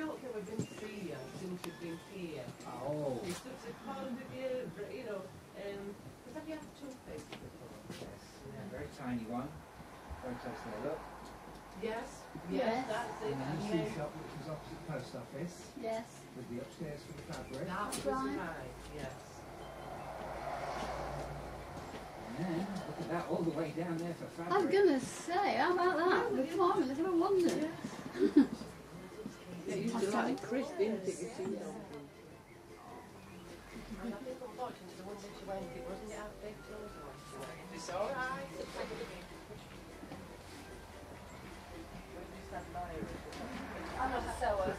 don't think we've been to see you since you've been here. Oh. You're such a fond of you know, because have you had toothpaste before? Yes, yeah, very tiny one. Photos there, look. Yes, yes, that's it. And And the then shoe shop, which is opposite the post office, Yes. with the upstairs for the fabric. that was Right. right, yes. And then, look at that, all the way down there for fabric. I was going to say, how about that? The farmers, I never wondered. Yeah, you used to like Chris, didn't it? You see Yeah. something. And I think unfortunately the one that she went, it wasn't it out big clothes or something. It's alright. We just admire it. I'm not a sewer.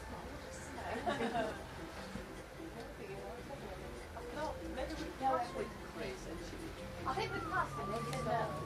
No, maybe we passed with Chris and she I think we passed and they said that